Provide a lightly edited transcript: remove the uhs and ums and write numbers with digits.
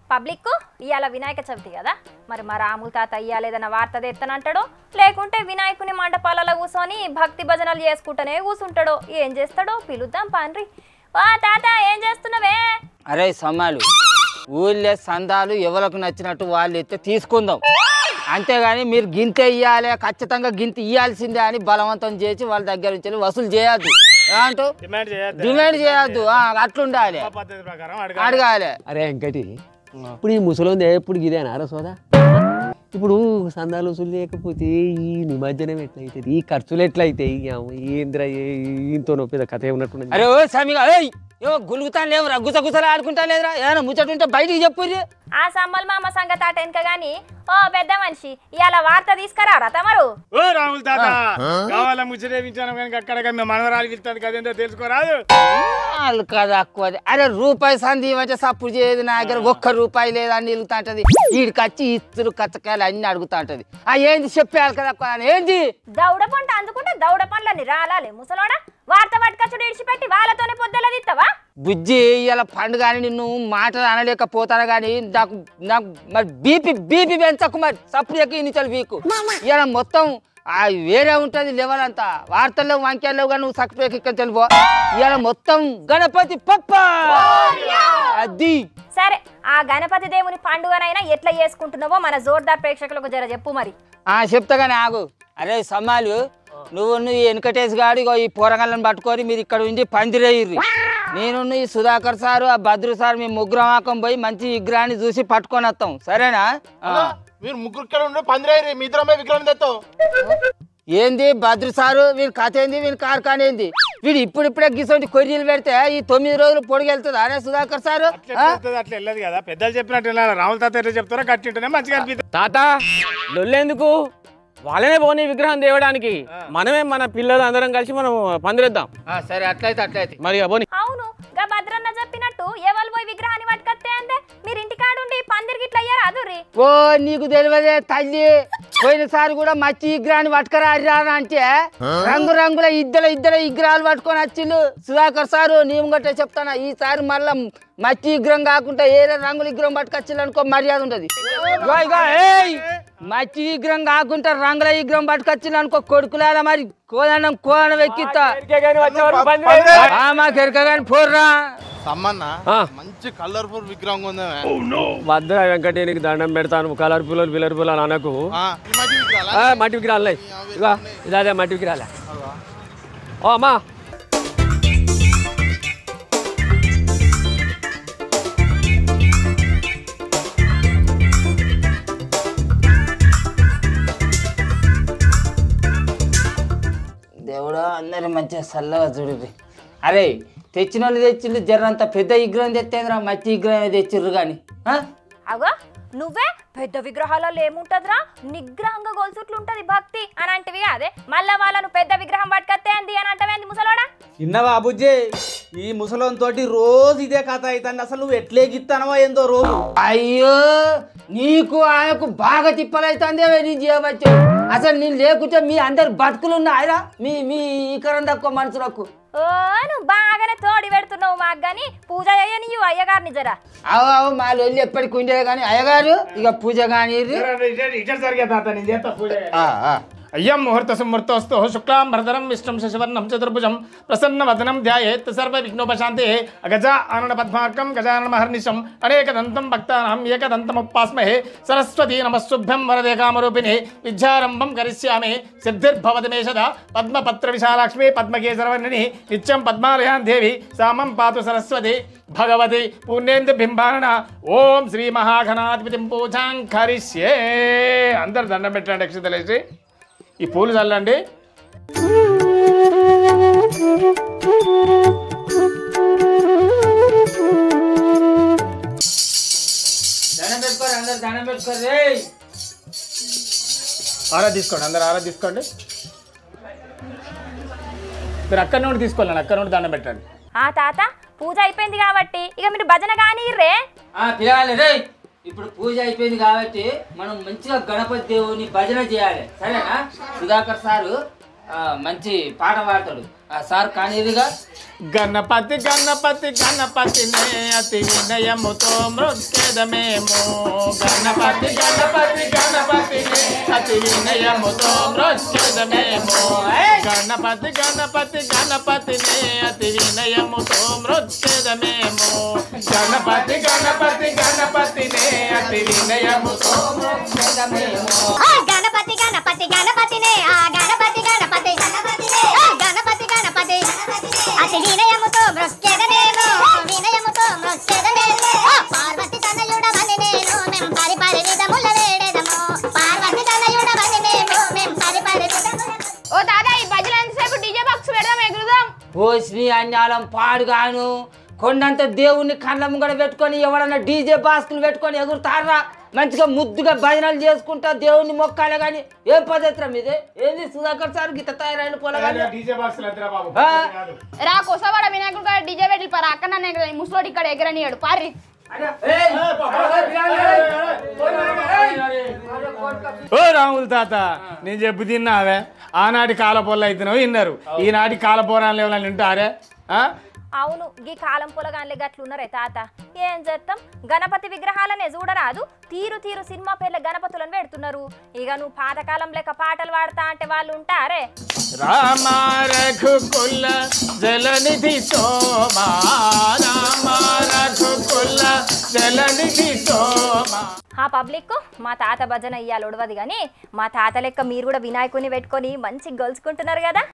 Public ఇవాళ వినాయక చవితి కదా, మరి మా రాముల తాత ఇవాళ ఏదైనా వార్త తెత్తనంటాడో లేకుంటే వినాయకుని మండపాలలో కూర్చొని భక్తి భజనలు చేసుకుంటూనే కూర్చుంటాడో ఏం చేస్తాడో పిలుద్దాం పాన్రి. వా తాత ఏం చేస్తున్నావే? అరే సమ్మాలు, ఊళ్ళో సందాలు ఎవరికి నచ్చినట్టు వాళ్ళు ఎత్తే తీసుకుందాం, అంతేగాని మీరు గింత ఇవ్వాలి ఖచ్చితంగా గింత ఇవ్వాల్సిందే అని బలవంతం చేసి వాళ్ళ దగ్గర నుంచి వసూలు చేయొద్దు. ఏమంటూ డిమాండ్ చేయొద్దు, అట్లుండాలి, అడగాలి. అరే వెంకటి, ఇప్పుడు ఈ ముసలోంది ఎప్పుడు గిదేనా రా సోదా? ఇప్పుడు సందాలు వసూలు లేకపోతే ఈ నిమజ్జనం ఎట్లయితుంది, ఈ ఖర్చులు ఎట్లయితాయి? ఏంద్ర ఇంతో నొప్పి కథ ఏమన్నట్టు. అరే ఓ సమీగా ఏమో గులుగుతాను లేవురా, గుసగుసలు ఆడుకుంటా లేదురా, ఏమైనా ముచ్చట ఉంటే బయటికి చెప్పుర్రి. ఆ సమ్మల్ మామ సంగతి ఆట వెనక గాని ఓ పెద్ద మనిషి ఇవాళ వార్త తీసుకురారా తమరు? ఓ రాముల తాత కావాల ముచ్చటేపించాను కనుక అక్కడ మనవరాలు ఇస్తుంది కదేందో తెలుసుకోరాదు. వాళ్ళు కదా ఎక్కువ. అరే రూపాయి సంధి అంటే సప్పుడు చేయదు, నా దగ్గర ₹1 లేదని నిలుగుతాంటది. వీడికి వచ్చి ఇస్తులు కచ్చకాయలు అన్ని అడుగుతా ఉంటది. ఏంది చెప్పేయాలి కదా ఏంది దౌడ పంట అందుకుంటే దౌడ పండ్లని రాలాలే ముసలోడా. వార్త పట్టుకచ్చుడు ఇడిచిపెట్టి వాళ్ళతోనే పొద్దులది ఇస్తావా? బుజ్జి ఇలా పండుగ అని నిన్ను మాటలు అనలేకపోతాను కానీ నాకు మరి బీపీ పెంచకు, మరి సప్పుడు ఇన్నిచలు వీకు ఇలా మొత్తం వేరే ఉంటుంది లెవెల్ అంతా. వార్తల్లో వాక్యాల్లో కానీ నువ్వు సక్రియ ఇక్కడ తెలిపో. ఇలా మొత్తం గణపతి పప్ప అది. సరే, ఆ గణపతి దేవుని పండుగనైనా ఎట్లా చేసుకుంటున్నావో మన జోర్దార్ ప్రేక్షకులకు జర చెప్పు మరి. చెప్తాగానే ఆగు. అరే సమ్మాలు, నువ్వు ఈ వెంకటేష్ గారు ఈ పోరగాళ్ళని పట్టుకొని మీరు ఇక్కడ ఉండి పందిరేయ్యి. నేను ఈ సుధాకర్ సారు ఆ భద్రు సార్ మీ ముగ్గురం ఆకం పోయి మంచి విగ్రహాన్ని చూసి పట్టుకొని వస్తాం, సరేనా? మీరు ముగ్గురు పందిరేయ్యి, మీ ఇద్దరమే విగ్రహం తెస్తాం. ఏంది భద్రు సారు వీరి కథ ఏంది, వీరి కార్ఖాన ఏంది? వీడు ఇప్పుడిప్పుడే గిసొంటి కొర్రీలు పెడితే ఈ 9 రోజులు పొడిగి వెళ్తుంది. అరే సుధాకర్ సారు అట్లా వెళ్ళదు కదా, పెద్దలు చెప్పినట్టు రాముల తాత ఎట్లా చెప్తారో కట్టింటేనే మంచిగా అనిపిస్తుంది. తాత లొల్లేందుకు, వాళ్ళనే పోనీ విగ్రహం తేవడానికి, మనమే మన పిల్లలు అందరం కలిసి మనం పందిరేద్దాం. సరే అట్లయితే మరి పోనీ. అవును, గా భద్రన్న చెప్పినట్టు ఎవరు పోయి విగ్రహాన్ని పట్టుకొస్తే అంతే మీరు ఇంటికాడుండి పందిరికి ఇట్లా అయ్యారు అదుర్రి. ఓ నీకు తెలియదే తల్లి, పోయినసారి కూడా మచ్చి విగ్రహాన్ని పట్టుకురా అంటే రంగురంగుల ఇద్దరు విగ్రహాలు పట్టుకొని వచ్చిండు సుధాకర్ సారు. నీవు గట్టే చెప్తానా, ఈసారి మళ్ళా మచ్చి విగ్రహం కాకుండా ఏదో రంగుల విగ్రహం పట్టుకొచ్చిల్లు అనుకో మర్యాద ఉంటది. మచ్చి విగ్రహం కాకుండా రంగుల విగ్రహం పట్టుకొచ్చిల్లు అనుకో కొడుకులారా మరి కోదనం ఎక్కిస్తా. మాకు ఎరక కానీ పోర్రా సమ్మన్న మంచి కలర్ఫుల్ విగ్రహం ఉంది. వద్ద వెంకటే, నీకు దండం పెడతాను. కలర్ఫుల్ పిల్లర్ఫుల్ అని అనకు. మట్టి విగ్రహాలు ఇక ఇదే మట్టి విగ్రహాలే. ఓ అమ్మా, దేవుడా అందరు మంచిగా చల్లగా చూడుర్రి. అరే తెచ్చిన వాళ్ళు తెచ్చిండు, జర్రంత పెద్ద విగ్రహం తెచ్చేదిరా, మచ్చి విగ్రహం తెచ్చిర్రు కానీ. అగో నువ్వే పెద్ద విగ్రహాలలో ఏముంటదిరా, నిగ్రహంగా గొలుసుట్లుంటది భక్తి అని అంటివి అదే, మళ్ళా వాళ్ళను పెద్ద విగ్రహం పట్టుకత్తే అంది అని అంటవేంది ముసలోడా? చిన్నవా బుజ్జే, ఈ ముసలం తోటి రోజు ఇదే కథ అవుతుంది. అసలు నువ్వు ఎట్లే గిస్తానవా ఏందో రోజు. అయ్యో నీకు ఆయనకు బాగా తిప్పలైతుందే నీ చేయవచ్చు. అసలు నేను లేకుంటే మీ అందరు బతుకులు ఉన్నాయరా, మీ ఈకరం తక్కువ మనుషులకు. ఓ నువ్వు బాగానే తోడి పెడుతున్నావు మాకు గాని, పూజ చేయని అయ్యగారిని జరా. అవు మా లొల్లి ఎప్పటికి ఉండే కానీ అయ్యగారు ఇక పూజ కానీ అయ్యం ముహూర్త సుముహూర్తోస్తు శుక్లాం భరధరం విష్ణుం శశివర్ణం చతుర్భుజం ప్రసన్నవదనం ధ్యాయేత్ సర్వ విఘ్నోపశాంతే. గజ ఆనన పద్మార్కం గజానన మహర్నిశం అనేకదంతం భక్తానాం ఏకదంతముపాస్మహే. సరస్వతీ నమస్తుభ్యం వరదే కామరూపిణి విద్యారంభం కరిష్యామి సిద్ధిర్భవతి మే సదా. పద్మపత్ర విశాలాక్ష్మి పద్మకేశరవర్ణిని నిత్యం పద్మాలయాన్ దేవి సామం పాతు సరస్వతి భగవతి పూర్ణేందు బింబాన. ఓం శ్రీ మహాఘనాధిపతిం పూజాం కరిష్యే. అందరు దండం పెట్టండి, అక్షతలేసి ఈ పూలు చల్లండి. ఆరా తీసుకోండి, అందరు ఆరా తీసుకోండి. మీరు అక్కడ నుండి తీసుకోండి, అక్కడ నుండి దండం పెట్టండి. తాత పూజ అయిపోయింది కాబట్టి ఇక మీరు భజన కానీ రే. పిలవాలి రే, ఇప్పుడు పూజ అయిపోయింది కాబట్టి మనం మంచిగా గణపతి దేవుని భజన చేయాలి, సరేనా? సుధాకర్ సారు మంచి పాట పాడతాడు, సార్ కానీ ఇదిగా గణపతి గణపతి గణపతినే అతి వినయముతో మృత్యేదమేమో గణపతి గణపతి గణపతినే అతి వినయముతో మృత్యేదమేమో గణపతి గణపతి గణపతినే అతి వినయముతో మృత్యేదమేమో గణపతి గణపతి గణపతినే అతి వినయముతో మృత్యేదమేమో గణపతి గణపతి గణపతినే ఆ గణపతి గణపతి గణపతినే గణపతి గణపతి అతి వినయముతో మృత్యేదమేమో వినయముతో మృత్యేదమేమో పార్వతి తనయుడవని నేను మేం పరిపరి విధముల వేడెదము పార్వతి తనయుడవని మేము మేం పరిపరి విధముల ఓ దాదా ఈ భజన ఎంతసేపు డీజే బాక్స్ పెడదాం ఎగురుదాం ఓ శ్రీ అన్యాలం పాడుగాను కొండంత దేవుణ్ణి కళ్ళ ముంగడ పెట్టుకొని ఎవడన్నా డీజే బాస్కులు పెట్టుకొని ఎగురుతారా మంచిగా ముద్దుగా భజనలు చేసుకుంటా దేవుణ్ణి మొక్కాలే కానీ ఏం పద్ధతి మీదే ఏంది సుధాకర్ సార్ గిట్ట తయారైన పొలగాలి రా కొసవాడ వినాయకుడు గారు డీజే పెట్టి పరా అక్కడ నన్ను ముసలోడి ఇక్కడ ఎగరనియాడు పారి ఓ రాముల తాత నేను చెప్పు తిన్నావే ఆనాటి కాలపోళ్ళు అయితేనో విన్నారు ఈనాటి కాలపోరాలు ఎవరైనా వింటారే అవును గీ కాలం పొలగాన్లే గట్లున్నారే తాత ఏం చేస్తాం గణపతి విగ్రహాలనే చూడరాదు తీరు తీరు సినిమా పేర్ల గణపతులను పెడుతున్నారు ఇక నువ్వు పాతకాలం లెక్క పాటలు పాడతా అంటే వాళ్ళు ఉంటారే రామ రఘుకుల జలనిధి సోమా రామ రఘుకుల జలనిధి సోమా ఆ పబ్లిక్ మా తాత భజన ఇయ్యాలి ఒడవది కానీ మా తాత లెక్క మీరు కూడా వినాయకుని పెట్టుకొని మంచిగా గొలుసుకుంటున్నారు కదా